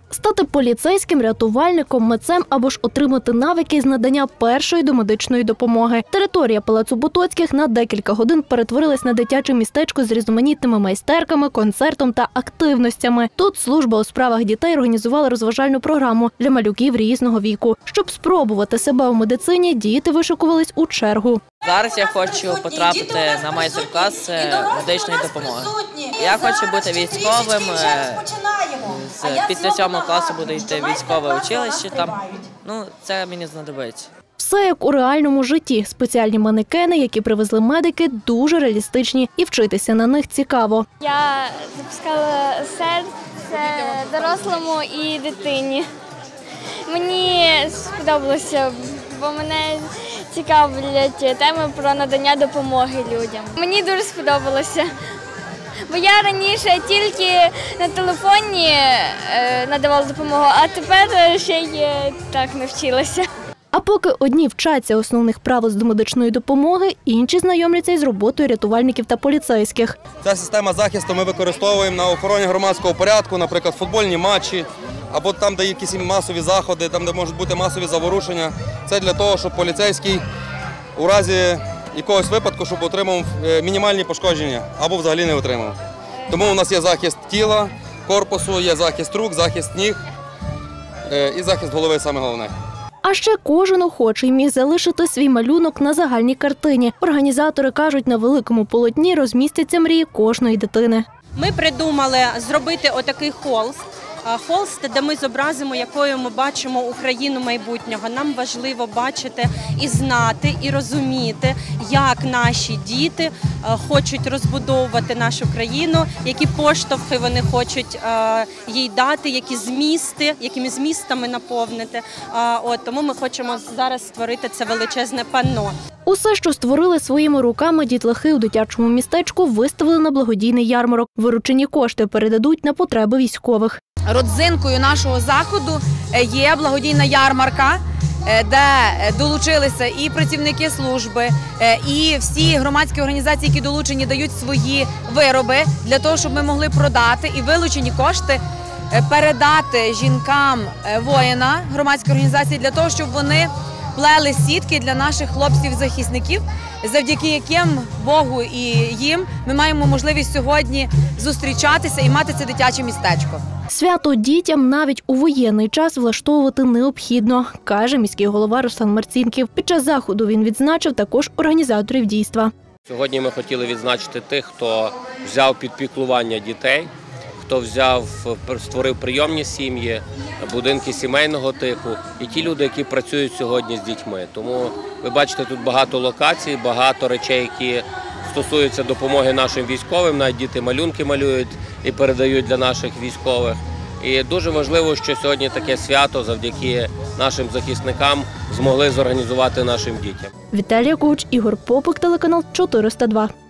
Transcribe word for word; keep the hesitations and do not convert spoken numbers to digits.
Стати поліцейським, рятувальником, митцем або ж отримати навики з надання першої домедичної допомоги. Територія Палацу Потоцьких на декілька годин перетворилась на дитяче містечко з різноманітними майстерками, концертом та активностями. Тут служба у справах дітей організувала розважальну програму для малюків різного віку. Щоб спробувати себе у медицині, діти вишикувались у чергу. Зараз я хочу потрапити на майстер-клас медичної допомоги. Я хочу бути військовим. Після сьомого класу буду йти в військове училище. Там. Ну, це мені знадобиться. Все як у реальному житті. Спеціальні манекени, які привезли медики, дуже реалістичні і вчитися на них цікаво. Я запускала серце дорослому і дитині. Мені сподобалося, бо мене цікавлять теми про надання допомоги людям. Мені дуже сподобалося. Бо я раніше тільки на телефоні надавала допомогу, а тепер ще й так навчилася. А поки одні вчаться основних правил з домедичної допомоги, інші знайомляться із роботою рятувальників та поліцейських. Ця система захисту ми використовуємо на охороні громадського порядку, наприклад, футбольні матчі, або там, де є якісь масові заходи, там, де можуть бути масові заворушення. Це для того, щоб поліцейський у разі якогось випадку, щоб отримав мінімальні пошкодження або взагалі не отримав. Тому у нас є захист тіла, корпусу, є захист рук, захист ніг і захист голови, саме головне. А ще кожен охочий міг залишити свій малюнок на загальній картині. Організатори кажуть, на великому полотні розмістяться мрії кожної дитини. Ми придумали зробити отакий холст. Холст, де ми зобразимо, якою ми бачимо Україну майбутнього. Нам важливо бачити і знати, і розуміти, як наші діти хочуть розбудовувати нашу країну, які поштовхи вони хочуть їй дати, які змісти, якими змістами наповнити. От, тому ми хочемо зараз створити це величезне панно. Усе, що створили своїми руками дітлахи у дитячому містечку, виставили на благодійний ярмарок. Виручені кошти передадуть на потреби військових. Родзинкою нашого заходу є благодійна ярмарка, де долучилися і працівники служби, і всі громадські організації, які долучені, дають свої вироби для того, щоб ми могли продати і вилучені кошти передати жінкам воїна громадської організації для того, щоб вони плели сітки для наших хлопців-захисників, завдяки яким Богу і їм ми маємо можливість сьогодні зустрічатися і мати це дитяче містечко. Свято дітям навіть у воєнний час влаштовувати необхідно, каже міський голова Руслан Марцінків. Під час заходу він відзначив також організаторів дійства. Сьогодні ми хотіли відзначити тих, хто взяв під піклування дітей, хто взяв, створив прийомні сім'ї, будинки сімейного типу і ті люди, які працюють сьогодні з дітьми. Тому ви бачите тут багато локацій, багато речей, які стосуються допомоги нашим військовим, навіть діти малюнки малюють і передають для наших військових. І дуже важливо, що сьогодні таке свято завдяки нашим захисникам змогли зорганізувати нашим дітям. Віталія Куч, Ігор Попик, телеканал чотириста два.